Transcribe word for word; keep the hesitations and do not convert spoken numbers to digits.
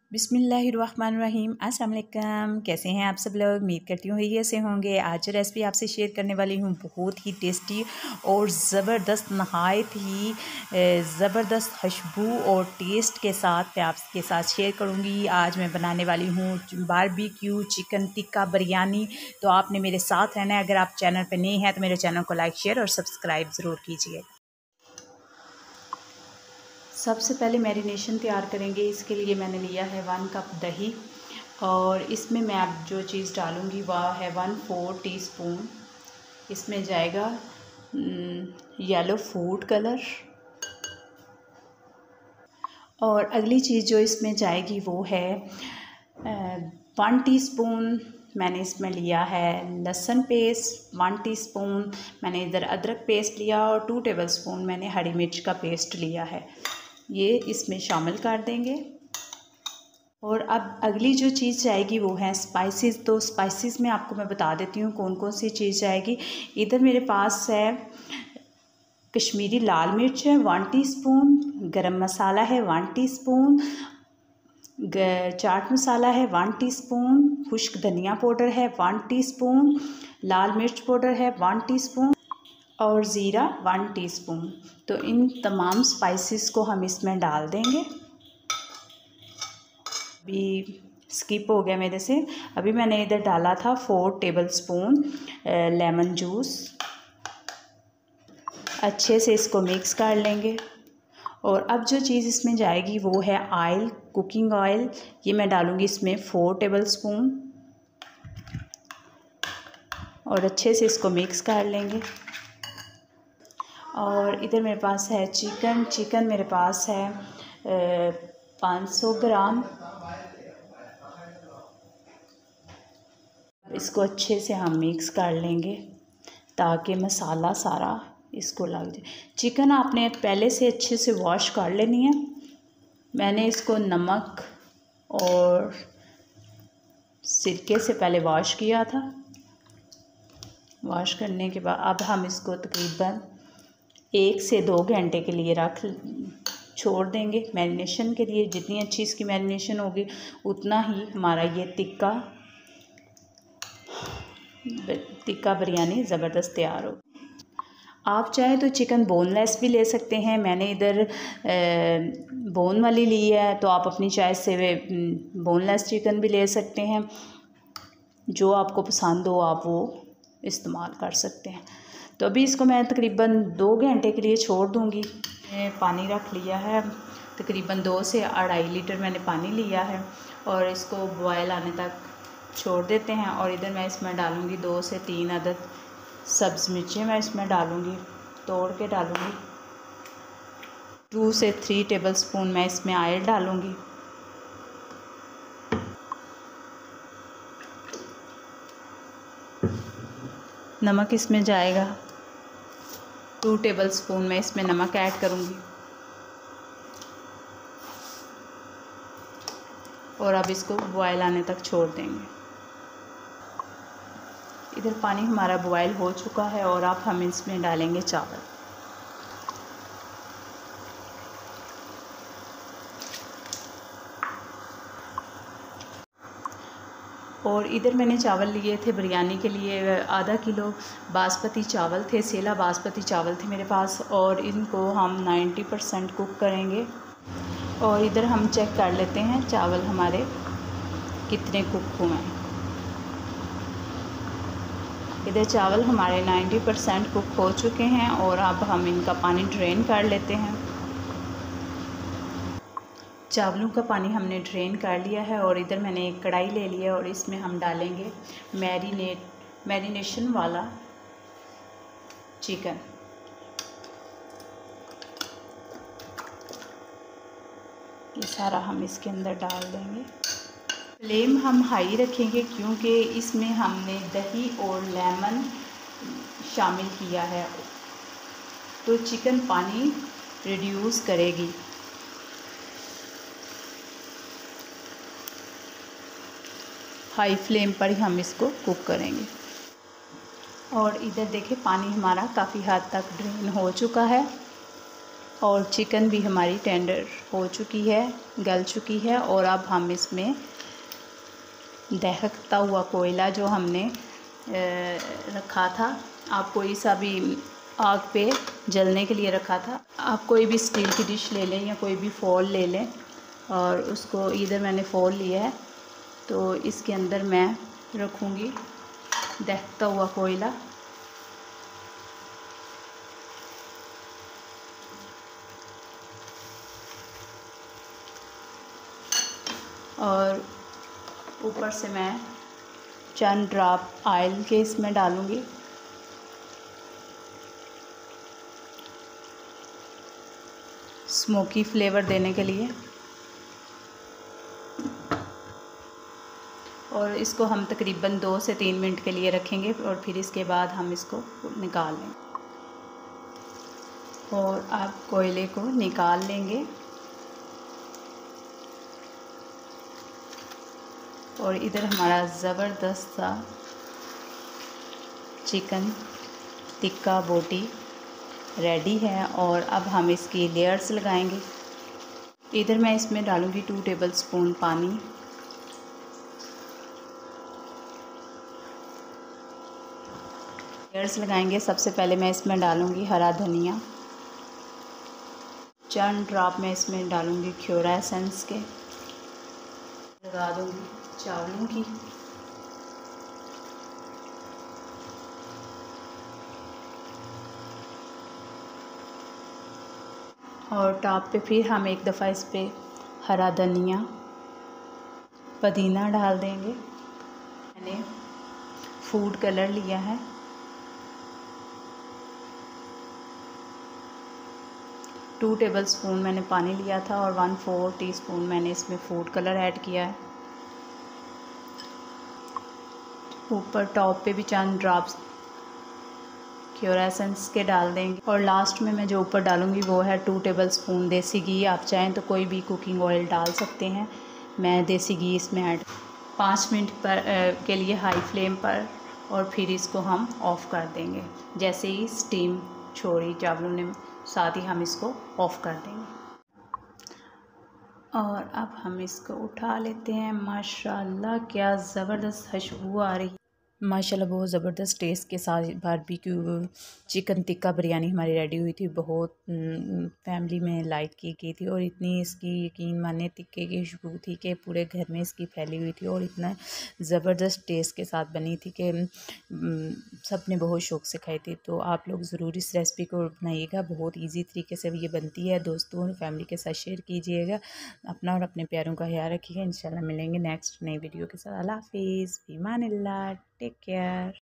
बिस्मिल्लाहिर्रहमानिर्रहीम। अस्सलाम वालेकुम। कैसे हैं आप सब लोग? उम्मीद करती हूँ ये ऐसे होंगे। आज जो रेसिपी आपसे शेयर करने वाली हूँ बहुत ही टेस्टी और ज़बरदस्त, नहायत ही ज़बरदस्त खुशबू और टेस्ट के साथ मैं आपके साथ शेयर करूँगी। आज मैं बनाने वाली हूँ बारबेक्यू चिकन टिक्का बिरयानी। तो आपने मेरे साथ रहना है। अगर आप चैनल पर नए हैं तो मेरे चैनल को लाइक शेयर और सब्सक्राइब ज़रूर कीजिए। सबसे पहले मैरिनेशन तैयार करेंगे। इसके लिए मैंने लिया है वन कप दही और इसमें मैं अब जो चीज़ डालूँगी वह है वन फोर टीस्पून। इसमें जाएगा येलो फूड कलर और अगली चीज़ जो इसमें जाएगी वो है वन टीस्पून मैंने इसमें लिया है लहसुन पेस्ट। वन टीस्पून मैंने इधर अदरक पेस्ट लिया और टू टेबलस्पून मैंने हरी मिर्च का पेस्ट लिया है। ये इसमें शामिल कर देंगे। और अब अगली जो चीज़ जाएगी वो है स्पाइसेस। तो स्पाइसेस में आपको मैं बता देती हूँ कौन कौन सी चीज़ जाएगी। इधर मेरे पास है कश्मीरी लाल मिर्च है वन टीस्पून, गरम मसाला है वन टीस्पून, चाट मसाला है वन टीस्पून, खुश्क धनिया पाउडर है वन टीस्पून, लाल मिर्च पाउडर है वन टीस्पून और ज़ीरा वन टीस्पून। तो इन तमाम स्पाइसेस को हम इसमें डाल देंगे। अभी स्किप हो गया मेरे से। अभी मैंने इधर डाला था फोर टेबलस्पून लेमन जूस। अच्छे से इसको मिक्स कर लेंगे। और अब जो चीज़ इसमें जाएगी वो है ऑयल, कुकिंग ऑयल। ये मैं डालूँगी इसमें फोर टेबलस्पून और अच्छे से इसको मिक्स कर लेंगे। और इधर मेरे पास है चिकन। चिकन मेरे पास है पाँच सौ ग्राम। इसको अच्छे से हम मिक्स कर लेंगे ताकि मसाला सारा इसको लग जाए। चिकन आपने पहले से अच्छे से वॉश कर लेनी है। मैंने इसको नमक और सिरके से पहले वॉश किया था। वॉश करने के बाद अब हम इसको तकरीबन एक से दो घंटे के लिए रख छोड़ देंगे मैरिनेशन के लिए। जितनी अच्छी इसकी मैरिनेशन होगी उतना ही हमारा ये टिक्का टिक्का बिरयानी ज़बरदस्त तैयार हो। आप चाहे तो चिकन बोनलेस भी ले सकते हैं। मैंने इधर बोन वाली ली है, तो आप अपनी चॉइस से वे बोनलेस चिकन भी ले सकते हैं। जो आपको पसंद हो आप वो इस्तेमाल कर सकते हैं। तो अभी इसको मैं तकरीबन दो घंटे के लिए छोड़ दूँगी। मैंने पानी रख लिया है, तकरीबन दो से अढ़ाई लीटर मैंने पानी लिया है और इसको बॉयल आने तक छोड़ देते हैं। और इधर मैं इसमें डालूँगी दो से तीन अदद सब्ज़ मिर्चें मैं इसमें डालूँगी, तोड़ के डालूँगी। टू से थ्री टेबलस्पून मैं इसमें ऑयल डालूँगी। नमक इसमें जाएगा टू टेबलस्पून मैं इसमें नमक ऐड करूँगी। और अब इसको बॉयल आने तक छोड़ देंगे। इधर पानी हमारा बॉयल हो चुका है और अब हम इसमें डालेंगे चावल। और इधर मैंने चावल लिए थे बिरयानी के लिए, आधा किलो बासमती चावल थे, सेला बासमती चावल थे मेरे पास। और इनको हम नब्बे परसेंट कुक करेंगे। और इधर हम चेक कर लेते हैं चावल हमारे कितने कुक हुए हैं। इधर चावल हमारे नब्बे परसेंट कुक हो चुके हैं और अब हम इनका पानी ड्रेन कर लेते हैं। चावलों का पानी हमने ड्रेन कर लिया है और इधर मैंने एक कढ़ाई ले लिया और इसमें हम डालेंगे मैरिनेट मैरिनेशन वाला चिकन। ये सारा हम इसके अंदर डाल देंगे। फ्लेम हम हाई रखेंगे क्योंकि इसमें हमने दही और लेमन शामिल किया है, तो चिकन पानी रिड्यूस करेगी। हाई फ्लेम पर ही हम इसको कुक करेंगे। और इधर देखिए पानी हमारा काफ़ी हद तक ड्रेन हो चुका है। और चिकन भी हमारी टेंडर हो चुकी है, गल चुकी है। और अब हम इसमें दहकता हुआ कोयला जो हमने रखा था, आप कोई सा भी आग पे जलने के लिए रखा था, आप कोई भी स्टील की डिश ले लें या कोई भी फॉल ले लें। और उसको इधर मैंने फॉल लिया है, तो इसके अंदर मैं रखूँगी दहकता हुआ कोयला। और ऊपर से मैं चंद ड्रॉप ऑयल के इसमें डालूँगी। स्मोकी फ्लेवर देने के लिए। और इसको हम तकरीबन दो से तीन मिनट के लिए रखेंगे और फिर इसके बाद हम इसको निकाल लेंगे। और आप कोयले को निकाल लेंगे और इधर हमारा ज़बरदस्त सा चिकन टिक्का बोटी रेडी है। और अब हम इसकी लेयर्स लगाएंगे। इधर मैं इसमें डालूँगी टू टेबलस्पून पानी। लेयर्स लगाएंगे। सबसे पहले मैं इसमें डालूँगी हरा धनिया, चंद ड्रॉप में इसमें डालूँगी क्योरा एसेंस के, लगा दूँगी चावलों की। और टॉप पे फिर हम एक दफ़ा इस पर हरा धनिया, पुदीना डाल देंगे। मैंने फूड कलर लिया है, टू टेबलस्पून मैंने पानी लिया था और वन फोर टीस्पून मैंने इसमें फूड कलर ऐड किया है। ऊपर टॉप पे भी चंद ड्रॉप्स क्योरा एसेंस के डाल देंगे। और लास्ट में मैं जो ऊपर डालूँगी वो है टू टेबलस्पून देसी घी। आप चाहें तो कोई भी कुकिंग ऑयल डाल सकते हैं, मैं देसी घी इसमें ऐड। पाँच मिनट पर के लिए हाई फ्लेम पर, और फिर इसको हम ऑफ़ कर देंगे। जैसे ही स्टीम छोड़ी चावलों ने, साथ ही हम इसको ऑफ़ कर देंगे। और अब हम इसको उठा लेते हैं। माशाल्लाह क्या ज़बरदस्त खुशबू आ रही है। माशाल्लाह बहुत ज़बरदस्त टेस्ट के साथ बारबेक्यू चिकन टिक्का बिरयानी हमारी रेडी हुई थी। बहुत फैमिली में लाइक की गई थी और इतनी इसकी यकीन माने टिक्के की खुशबू थी कि पूरे घर में इसकी फैली हुई थी और इतना ज़बरदस्त टेस्ट के साथ बनी थी कि सब ने बहुत शौक़ से खाई थी। तो आप लोग ज़रूर इस रेसिपी को बनाइएगा, बहुत ईजी तरीके से ये बनती है। दोस्तों और फैमिली के साथ शेयर कीजिएगा। अपना और अपने प्यारों का ख्याल रखिएगा। इंशाल्लाह मिलेंगे नेक्स्ट नई वीडियो के साथ। अल्लाह हाफिज़, फ़ी अमानिल्लाह, टेक केयर।